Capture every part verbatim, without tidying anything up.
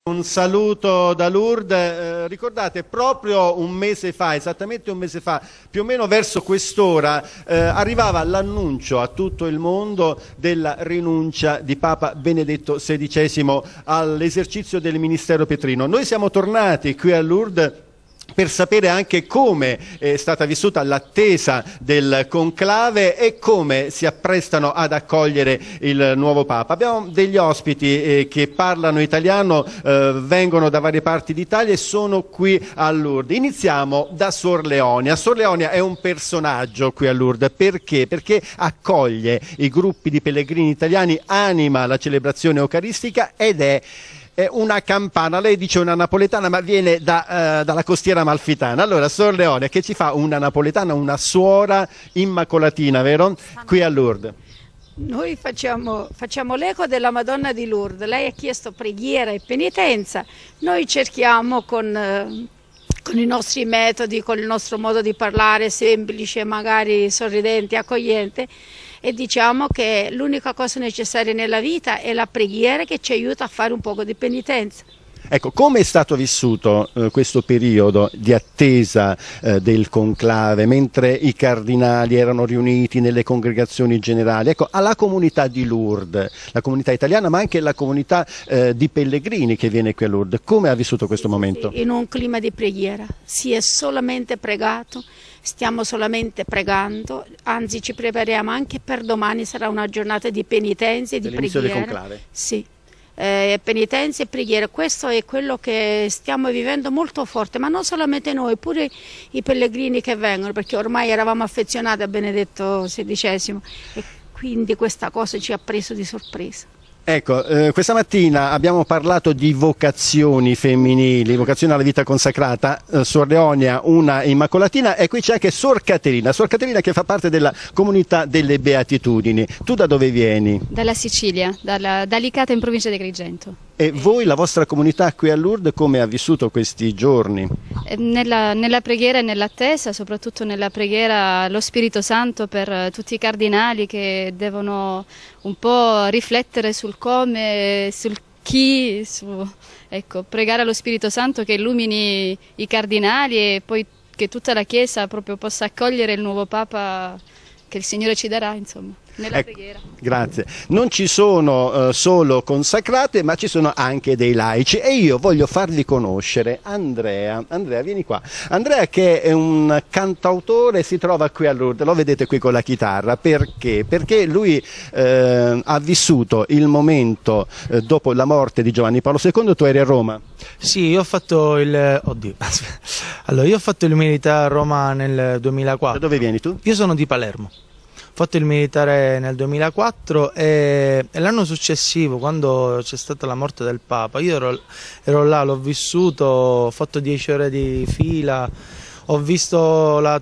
Un saluto da Lourdes. Eh, ricordate, proprio un mese fa, esattamente un mese fa, più o meno verso quest'ora, eh, arrivava l'annuncio a tutto il mondo della rinuncia di Papa Benedetto sedicesimo all'esercizio del ministero petrino. Noi siamo tornati qui a Lourdes per sapere anche come è stata vissuta l'attesa del conclave e come si apprestano ad accogliere il nuovo Papa. Abbiamo degli ospiti eh, che parlano italiano, eh, vengono da varie parti d'Italia e sono qui a Lourdes. Iniziamo da Suor Leonia. Suor Leonia è un personaggio qui a Lourdes. Perché? Perché accoglie i gruppi di pellegrini italiani, anima la celebrazione eucaristica ed è una campana. Lei dice una napoletana, ma viene da, uh, dalla costiera amalfitana. Allora, Suor Leonia, che ci fa una napoletana, una suora immacolatina, vero? Qui a Lourdes. Noi facciamo, facciamo l'eco della Madonna di Lourdes. Lei ha chiesto preghiera e penitenza. Noi cerchiamo con, eh, con i nostri metodi, con il nostro modo di parlare semplice, magari sorridente, accogliente, e diciamo che l'unica cosa necessaria nella vita è la preghiera che ci aiuta a fare un poco di penitenza. Ecco, come è stato vissuto eh, questo periodo di attesa eh, del conclave, mentre i cardinali erano riuniti nelle congregazioni generali? Ecco, alla comunità di Lourdes, la comunità italiana, ma anche la comunità eh, di pellegrini che viene qui a Lourdes, come ha vissuto questo momento? In un clima di preghiera, si è solamente pregato. Stiamo solamente pregando, anzi ci prepariamo anche per domani, sarà una giornata di penitenza e di preghiera. Del conclave? Sì, eh, penitenza e preghiera, questo è quello che stiamo vivendo molto forte, ma non solamente noi, pure i pellegrini che vengono, perché ormai eravamo affezionati a Benedetto sedicesimo e quindi questa cosa ci ha preso di sorpresa. Ecco, eh, questa mattina abbiamo parlato di vocazioni femminili, vocazione alla vita consacrata. eh, Suor Leonia, una immacolatina, e qui c'è anche Suor Caterina, Suor Caterina che fa parte della comunità delle Beatitudini. Tu da dove vieni? Dalla Sicilia, dalla, da Licata in provincia di Agrigento. E voi, la vostra comunità qui a Lourdes, come ha vissuto questi giorni? Nella, nella preghiera e nell'attesa, soprattutto nella preghiera allo Spirito Santo per tutti i cardinali che devono un po' riflettere sul come, sul chi, su, ecco, pregare allo Spirito Santo che illumini i cardinali e poi che tutta la Chiesa proprio possa accogliere il nuovo Papa che il Signore ci darà, insomma. Nella ecco, preghiera. Grazie. Non ci sono uh, solo consacrate, ma ci sono anche dei laici e io voglio farvi conoscere Andrea. Andrea, vieni qua. Andrea, che è un cantautore, si trova qui a Lourdes, lo vedete qui con la chitarra. Perché? Perché lui eh, ha vissuto il momento eh, dopo la morte di Giovanni Paolo secondo. Tu eri a Roma? Sì, io ho fatto il... Oddio. Allora, io ho fatto il militare a Roma nel duemilaquattro. Da dove vieni tu? Io sono di Palermo. Ho fatto il militare nel duemilaquattro e, e l'anno successivo, quando c'è stata la morte del Papa, io ero, ero là, l'ho vissuto, ho fatto dieci ore di fila, ho visto la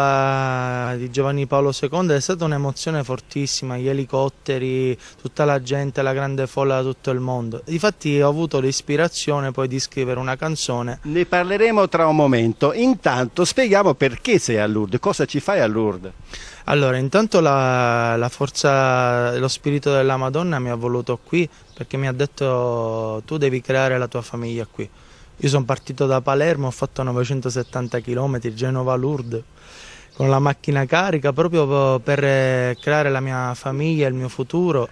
tomba di Giovanni Paolo secondo, è stata un'emozione fortissima, gli elicotteri, tutta la gente, la grande folla da tutto il mondo. Difatti ho avuto l'ispirazione poi di scrivere una canzone. Ne parleremo tra un momento. Intanto spieghiamo perché sei a Lourdes, cosa ci fai a Lourdes? Allora, intanto la, la forza, lo spirito della Madonna mi ha voluto qui perché mi ha detto tu devi creare la tua famiglia qui. Io sono partito da Palermo, ho fatto novecentosettanta chilometri, Genova-Lourdes, con la macchina carica proprio per creare la mia famiglia, il mio futuro.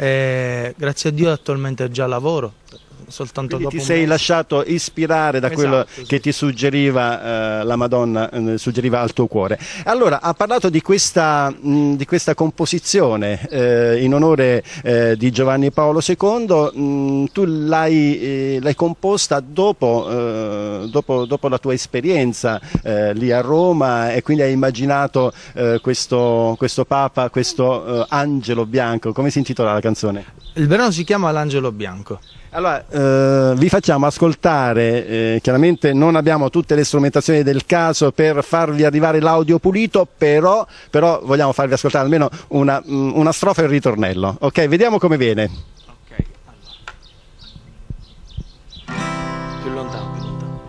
E grazie a Dio attualmente già lavoro. Soltanto Quindi dopo ti sei mese. lasciato ispirare da Esatto, quello sì. che ti suggeriva eh, la Madonna, eh, suggeriva al tuo cuore. Allora, ha parlato di questa, mh, di questa composizione eh, in onore eh, di Giovanni Paolo secondo. Mh, tu l'hai eh, l'hai composta dopo, eh, dopo, dopo la tua esperienza eh, lì a Roma, e quindi hai immaginato eh, questo, questo Papa, questo eh, angelo bianco. Come si intitola la canzone? Il brano si chiama L'Angelo Bianco. Allora, eh, vi facciamo ascoltare, eh, chiaramente non abbiamo tutte le strumentazioni del caso per farvi arrivare l'audio pulito, però, però vogliamo farvi ascoltare almeno una, una strofa e un ritornello. Ok, vediamo come viene. Ok, allora. Più lontano, più lontano.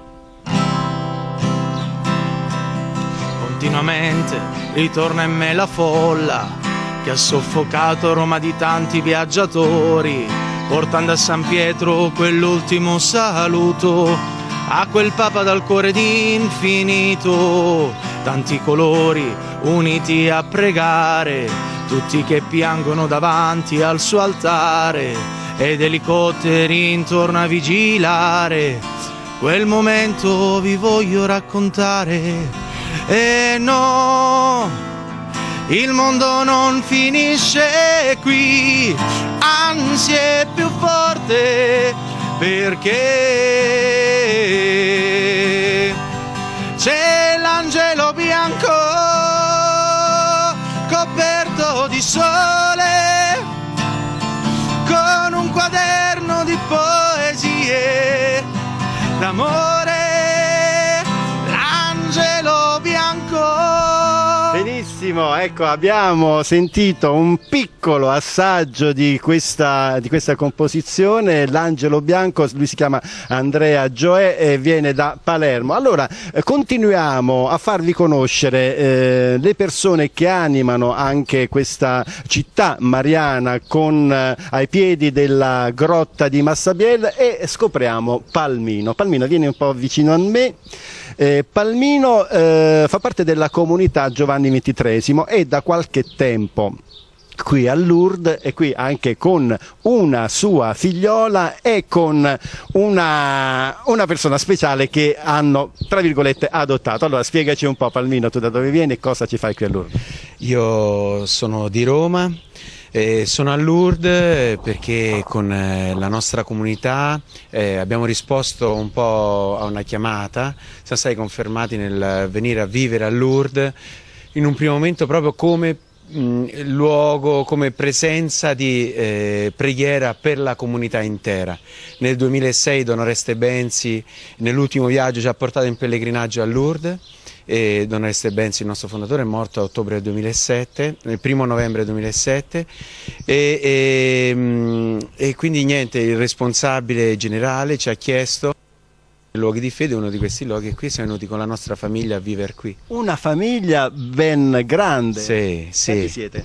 Continuamente ritorna in me la folla che ha soffocato Roma di tanti viaggiatori. portando a San Pietro quell'ultimo saluto, a quel Papa dal cuore d'infinito, tanti colori uniti a pregare, tutti che piangono davanti al suo altare, ed elicotteri intorno a vigilare. Quel momento vi voglio raccontare. E no, il mondo non finisce qui, anzi è più forte, perché c'è l'angelo bianco coperto di sole, con un quaderno di poesie d'amore, l'angelo bianco. Benissimo, ecco, abbiamo sentito un piccolo assaggio di questa, di questa composizione, l'angelo bianco. Lui si chiama Andrea Gioè e viene da Palermo. Allora, eh, continuiamo a farvi conoscere eh, le persone che animano anche questa città mariana con eh, ai piedi della grotta di Massabielle, e scopriamo Palmino. Palmino, vieni un po' vicino a me. Eh, Palmino eh, fa parte della comunità Giovanni ventitreesimo e da qualche tempo qui a Lourdes, e qui anche con una sua figliola e con una, una persona speciale che hanno, tra virgolette, adottato. Allora spiegaci un po', Palmino, tu da dove vieni e cosa ci fai qui a Lourdes? Io sono di Roma. Eh, sono a Lourdes perché con eh, la nostra comunità eh, abbiamo risposto un po' a una chiamata, siamo stati confermati nel venire a vivere a Lourdes in un primo momento proprio come mh, luogo, come presenza di eh, preghiera per la comunità intera. Nel duemilasei Don Oreste Benzi nell'ultimo viaggio ci ha portato in pellegrinaggio a Lourdes. E Don Oreste Benzi, il nostro fondatore, è morto a ottobre del duemilasette, nel primo novembre duemilasette, e, e, e quindi niente, il responsabile generale ci ha chiesto luoghi di fede, uno di questi luoghi, e qui siamo venuti con la nostra famiglia a vivere qui. Una famiglia ben grande. Sì, sì. Quanti siete?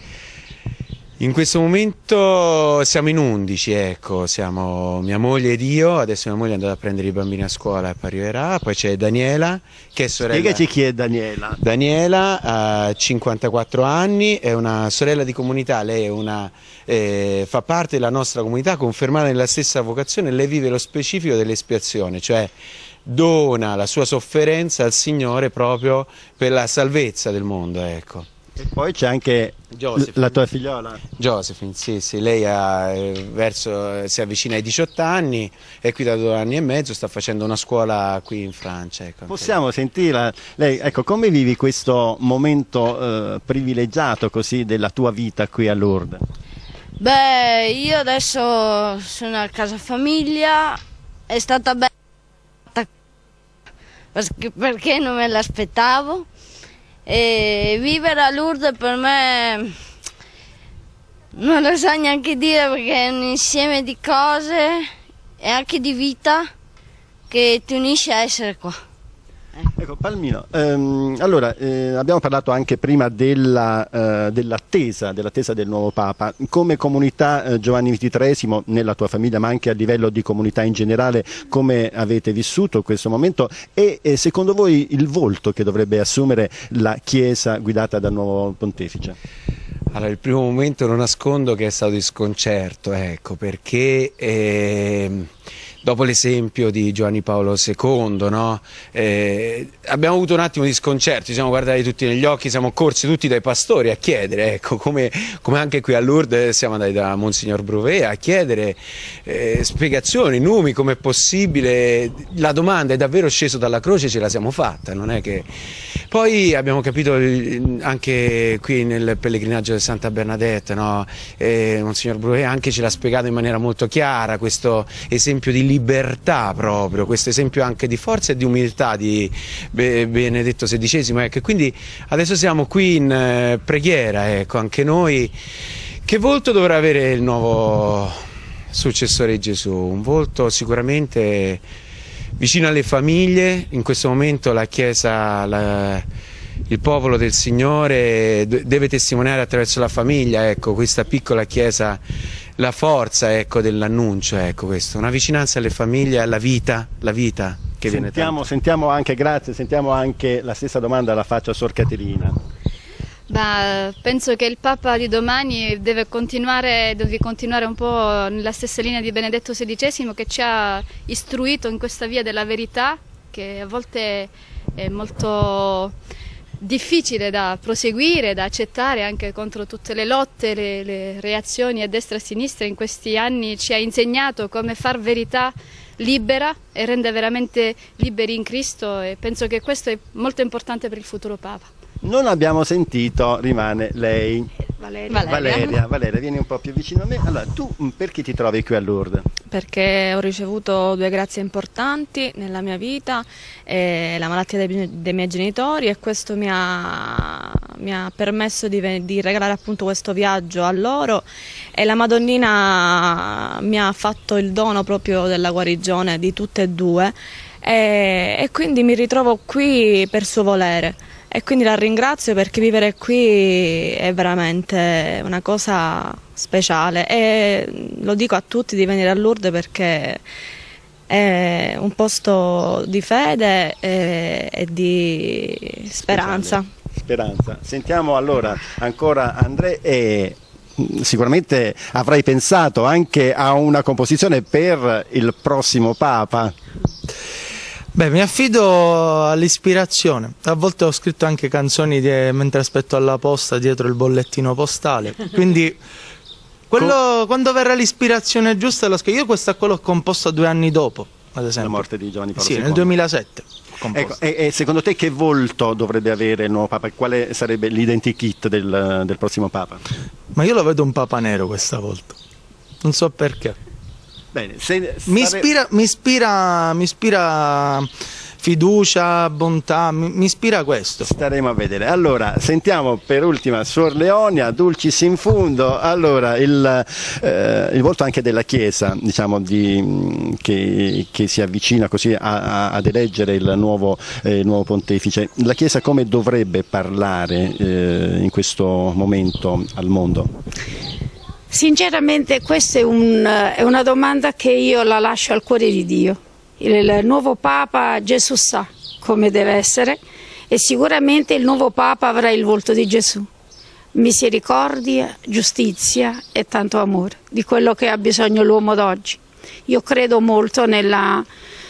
In questo momento siamo in undici, ecco, siamo mia moglie ed io, adesso mia moglie è andata a prendere i bambini a scuola e poi arriverà, poi c'è Daniela, che è sorella... Spiegaci chi è Daniela. Daniela ha cinquantaquattro anni, è una sorella di comunità, lei è una, eh, fa parte della nostra comunità, confermata nella stessa vocazione, lei vive lo specifico dell'espiazione, cioè dona la sua sofferenza al Signore proprio per la salvezza del mondo, ecco. E poi c'è anche Josephine. la tua figliola. Josephine, sì, sì, lei ha, eh, verso, si avvicina ai diciotto anni, è qui da due anni e mezzo, sta facendo una scuola qui in Francia. Ecco. Possiamo sentirla? Lei, ecco, come vivi questo momento eh, privilegiato così della tua vita qui a Lourdes? Beh, io adesso sono a casa famiglia, è stata bella perché, perché non me l'aspettavo. E vivere a Lourdes per me non lo so neanche dire, perché è un insieme di cose e anche di vita che ti unisce a essere qua. Ecco, Palmino, ehm, allora eh, abbiamo parlato anche prima della, eh, dell'attesa, dell'attesa del nuovo Papa. Come comunità eh, Giovanni ventitreesimo, nella tua famiglia ma anche a livello di comunità in generale, come avete vissuto questo momento e eh, secondo voi il volto che dovrebbe assumere la Chiesa guidata dal nuovo Pontefice? Allora, il primo momento non nascondo che è stato di sconcerto, ecco, perché... Eh... dopo l'esempio di Giovanni Paolo secondo, no? eh, abbiamo avuto un attimo di sconcerto, ci siamo guardati tutti negli occhi, siamo corsi tutti dai pastori a chiedere, ecco, come, come anche qui a Lourdes siamo andati da Monsignor Bruvet a chiedere eh, spiegazioni, numi, come è possibile, la domanda è davvero sceso dalla croce, ce la siamo fatta, non è che... Poi abbiamo capito anche qui nel pellegrinaggio di Santa Bernadette, no? eh, Monsignor Bruvet anche ce l'ha spiegato in maniera molto chiara, questo esempio di libertà proprio, questo esempio anche di forza e di umiltà di Benedetto sedicesimo, ecco. Quindi adesso siamo qui in eh, preghiera, ecco, anche noi. Che volto dovrà avere il nuovo successore di Gesù? Un volto sicuramente vicino alle famiglie. In questo momento la Chiesa, la, il popolo del Signore deve testimoniare attraverso la famiglia, ecco, questa piccola Chiesa la forza, ecco, dell'annuncio, ecco questo, una vicinanza alle famiglie, alla vita, la vita che viene Sentiamo, sentiamo anche, grazie, sentiamo anche la stessa domanda la faccio a Sor Caterina. Ma penso che il Papa di domani deve continuare, deve continuare un po' nella stessa linea di Benedetto sedicesimo, che ci ha istruito in questa via della verità, che a volte è molto difficile da proseguire, da accettare, anche contro tutte le lotte, le, le reazioni a destra e a sinistra. In questi anni ci ha insegnato come far verità libera e rende veramente liberi in Cristo, e penso che questo è molto importante per il futuro Papa. Non abbiamo sentito, rimane lei. Valeria. Valeria, Valeria, vieni un po' più vicino a me. Allora, tu perché ti trovi qui a Lourdes? Perché ho ricevuto due grazie importanti nella mia vita, eh, la malattia dei, dei miei genitori, e questo mi ha, mi ha permesso di, di regalare appunto questo viaggio a loro, e la Madonnina mi ha fatto il dono proprio della guarigione di tutte e due, e, e quindi mi ritrovo qui per suo volere. E quindi la ringrazio, perché vivere qui è veramente una cosa speciale, e lo dico a tutti di venire a Lourdes, perché è un posto di fede e, e di speranza. Speranza. Sentiamo allora ancora Andrea, e sicuramente avrai pensato anche a una composizione per il prossimo Papa. Beh, mi affido all'ispirazione. A volte ho scritto anche canzoni di, mentre aspetto alla posta dietro il bollettino postale. Quindi quello, quando verrà l'ispirazione giusta lo scrivo. Io questa qua l'ho composta due anni dopo, ad esempio. La morte di Giovanni Paolo Sì, secondo. nel duemilasette. Ecco, e, e secondo te che volto dovrebbe avere il nuovo Papa? Quale sarebbe l'identikit del, del prossimo Papa? Ma io lo vedo un Papa nero questa volta. Non so perché. Bene, se Mi stare... ispira, mi ispira, mi ispira fiducia, bontà, mi, mi ispira questo. Staremo a vedere. Allora, sentiamo per ultima Suor Leonia, Dulcis in fundo. Allora, il, eh, il volto anche della Chiesa, diciamo, di, che, che si avvicina così a, a, ad eleggere il nuovo, eh, il nuovo pontefice. La Chiesa come dovrebbe parlare eh, in questo momento al mondo? Sinceramente questa è, un, è una domanda che io la lascio al cuore di Dio. Il nuovo Papa Gesù sa come deve essere, e sicuramente il nuovo Papa avrà il volto di Gesù. Misericordia, giustizia e tanto amore, di quello che ha bisogno l'uomo d'oggi. Io credo molto nella,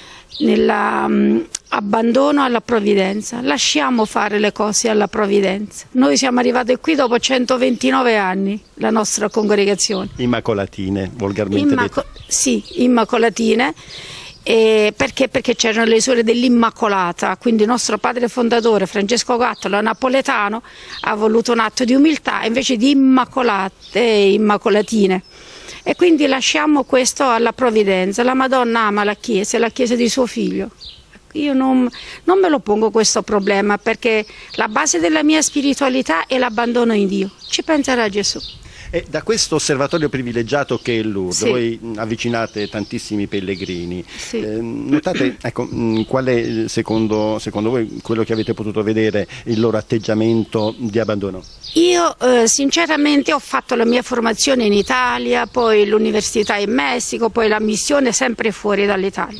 nella um, abbandono alla provvidenza. Lasciamo fare le cose alla provvidenza. Noi siamo arrivati qui dopo centoventinove anni, la nostra congregazione. Immacolatine, volgarmente Immaco detto. Sì, immacolatine. Eh, perché? Perché c'erano le suore dell'Immacolata, quindi il nostro padre fondatore Francesco Gattolo, napoletano, ha voluto un atto di umiltà invece di immacolate, immacolatine. E quindi lasciamo questo alla provvidenza. La Madonna ama la Chiesa, la Chiesa di suo figlio. Io non, non me lo pongo questo problema, perché la base della mia spiritualità è l'abbandono in Dio. Ci penserà Gesù. E da questo osservatorio privilegiato che è Lourdes, Sì. voi avvicinate tantissimi pellegrini, Sì. eh, notate ecco, mh, qual è secondo, secondo voi quello che avete potuto vedere il loro atteggiamento di abbandono? Io eh, sinceramente ho fatto la mia formazione in Italia, poi l'università in Messico, poi la missione sempre fuori dall'Italia.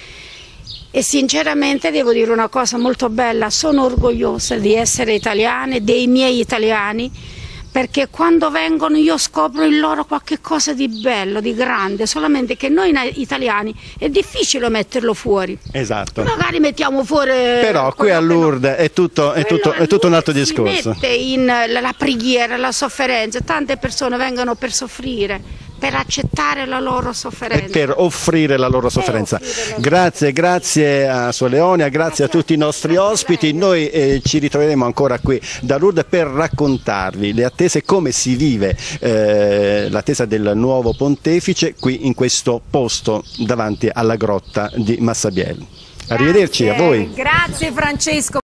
E sinceramente devo dire una cosa molto bella, sono orgogliosa di essere italiana, dei miei italiani, perché quando vengono io scopro in loro qualche cosa di bello, di grande, solamente che noi italiani è difficile metterlo fuori. Esatto. Magari mettiamo fuori... Però qui a Lourdes è tutto, è tutto, è tutto un altro discorso. Si mette in la, la preghiera, la sofferenza, tante persone vengono per soffrire, per accettare la loro sofferenza. E per offrire la loro sofferenza. Grazie, grazie a Suor Leonia, grazie a tutti i nostri ospiti. Noi eh, ci ritroveremo ancora qui da Lourdes per raccontarvi le attese, come si vive eh, l'attesa del nuovo pontefice qui in questo posto davanti alla grotta di Massabielle. Arrivederci a voi. Grazie Francesco.